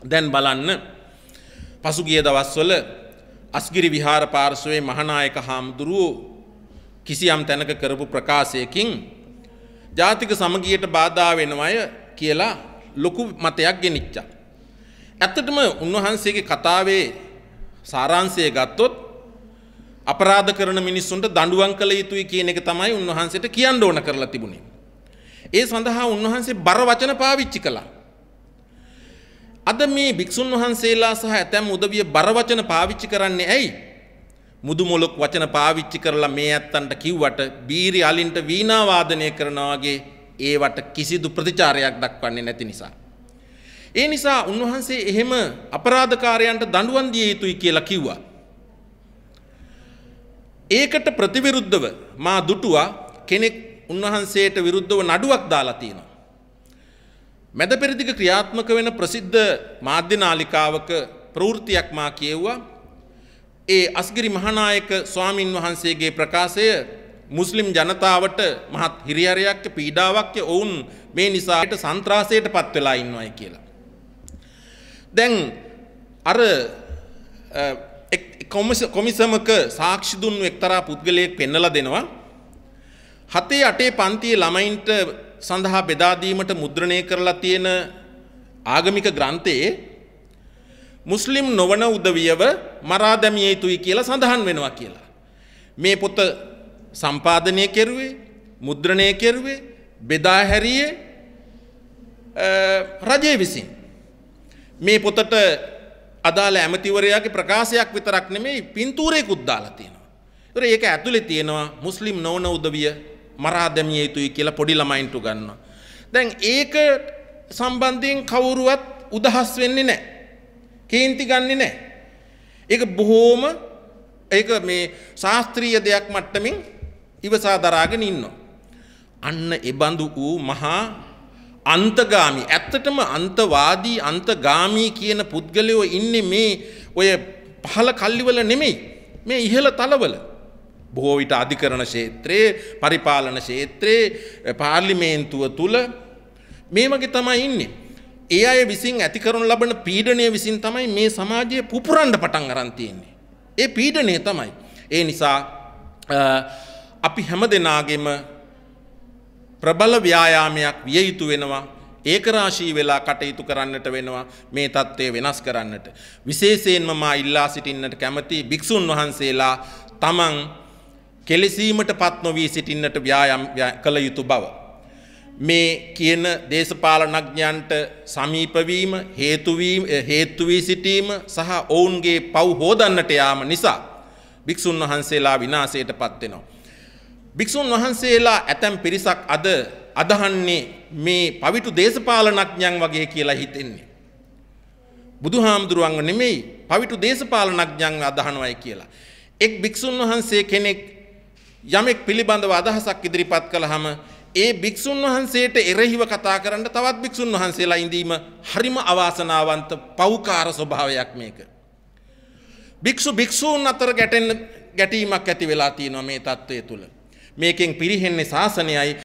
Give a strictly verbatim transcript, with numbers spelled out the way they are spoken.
දැන් බලන්න පසුගිය දවස්වල අස්ගිරි විහාර පාර්ශවයේ මහානායක හාමුදුරුවෝ කිසියම් තැනක කරපු ප්‍රකාශයකින් ජාතික සමගියට බාධා වෙනවය කියලා ලොකු මතයක් ගෙනිච්චා. ඇත්තටම උන්වහන්සේගේ කතාවේ සාරාංශය ගත්තොත් අපරාධ කරන මිනිස්සුන්ට දඬුවම් කළ යුතුයි කියන එක තමයි උන්වහන්සේට කියන්න ඕන කරලා තිබුණේ. ඒ සඳහා උන්වහන්සේ බර වචන පාවිච්චි කළා. අද මේ භික්ෂුන් වහන්සේලා සහ ඇතැම් උදවිය බර වචන පාවිච්චි කරන්නේ ඇයි? මුදු මොලොක් වචන පාවිච්චි කරලා මේ ඇත්තන්ට කිව්වට බීරි අලින්ට වීණා වාදනය කරනවා වගේ ඒවට කිසිදු ප්‍රතිචාරයක් දක්වන්නේ නැති නිසා. ඒ නිසා උන්වහන්සේ එහෙම අපරාධකාරයන්ට දඬුවම් දිය යුතුයි කියලා කිව්වා. ඒකට ප්‍රතිවිරුද්ධව මා දුටුවා කෙනෙක් උන්වහන්සේට විරුද්ධව නඩුවක් දාලා තියෙනවා. මැද පෙරදිග ක්‍රියාත්මක වෙන ප්‍රසිද්ධ මාධ්‍ය නාලිකාවක ප්‍රවෘත්තියක් මා කියෙව්වා. ඒ අස්ගිරි මහානායක ස්වාමින් වහන්සේගේ ප්‍රකාශය මුස්ලිම් ජනතාවට මහත් හිරිහැරයක් පීඩාවක් ඔවුන් මේ නිසාට සන්ත්‍රාසයට පත් වෙලා ඉන්නවයි කියලා. දැන් අර කොමිසමක සාක්ෂි දුන්නු එක්තරා පුද්ගලයෙක් පෙන්නලා දෙනවා. හතේ අටේ පන්තියේ ළමයින්ට සඳහා බෙදා දීමට මුද්‍රණය කරලා තියෙන ආගමික ග්‍රන්ථයේ මුස්ලිම් නොවන උදවියව මරා දැමිය යුතුයි කියලා සඳහන් වෙනවා කියලා. මේ පොත සම්පාදනය කෙරුවේ, මුද්‍රණය කෙරුවේ, බෙදා හැරියේ රජය විසින්. මේ පොතට අදාළ ඇමතිවරයාගේ ප්‍රකාශයක් විතරක් නෙමෙයි පින්තූරයකුත් දාලා තියෙනවා. ඒතර ඒක ඇතුලේ තියෙනවා මුස්ලිම් නොවන උදවිය මරා දැමිය යුතුයි කියලා පොඩි ළමයින්ට උගන්වනවා. දැන් ඒක සම්බන්ධයෙන් කවුරුවත් උදහස් වෙන්නේ නැහැ. කේන්ති ගන්නෙ නැහැ. ඒක බොහෝම ඒක මේ ශාස්ත්‍රීය දෙයක් මට්ටමින් ඉවසා දරාගෙන ඉන්නවා. අන්න ඒ බඳු වූ මහා අන්තගාමි ඇත්තටම අන්තවාදී අන්තගාමි කියන පුද්ගලයෝ ඉන්නේ මේ ඔය පහළ කල්ලිවල නෙමෙයි මේ ඉහළ තලවල. බොහෝ විට අධිකරණ ක්ෂේත්‍රයේ පරිපාලන ක්ෂේත්‍රයේ පාර්ලිමේන්තුව තුල මේ වගේ තමයි ඉන්නේ. ඒ අය විසින් ඇති කරන ලබන පීඩනය විසින් තමයි මේ සමාජයේ පුපුරන්න පටන් අරන් තියෙන්නේ. ඒ පීඩනය තමයි. ඒ නිසා අපි හැමදෙනාගේම ප්‍රබල ව්‍යායාමයක් විය යුතු වෙනවා. ඒකරාශී වෙලා කටයුතු කරන්නට වෙනවා මේ தත්ත්වය වෙනස් කරන්නට. විශේෂයෙන්ම මා ඉල්ලා සිටින්නට කැමති භික්ෂුන් වහන්සේලා තමන් කෙලෙසීමටපත් නොවී සිටින්නට ව්‍යායාම කළ යුතු බව. මේ කියන දේශපාලනඥයන්ට සමීප වීම හේතු වීම හේතු වී සිටීම සහ ඔවුන්ගේ පව් හොදන්නට යාම නිසා භික්ෂුන් වහන්සේලා විනාශයටපත් වෙනවා. භික්ෂුන් වහන්සේලා ඇතැම් පිරිසක් අද අදහන්නේ මේ පවිතු දේශපාලනඥයන් වගේ කියලා හිතෙන්නේ. බුදුහාමුදුරුවන්ව නෙමෙයි පවිතු දේශපාලනඥයන් අදහනවයි කියලා. එක් භික්ෂුන් වහන්සේ කෙනෙක් යමෙක් පිළිබඳව අදහසක් ඉදිරිපත් කළාම ඒ භික්ෂුන් වහන්සේට එරෙහිව කතා කරන්න තවත් භික්ෂුන් වහන්සේලා ඉඳීම හරිම අවාසනාවන්ත පෞකාර ස්වභාවයක් මේක. භික්ෂු භික්ෂූන් අතර ගැටෙන්න ගැටීමක් ඇති වෙලා තියෙනවා මේ தත්ත්වය තුල. මේකෙන් පිරිහෙන්නේ ශාසනයයි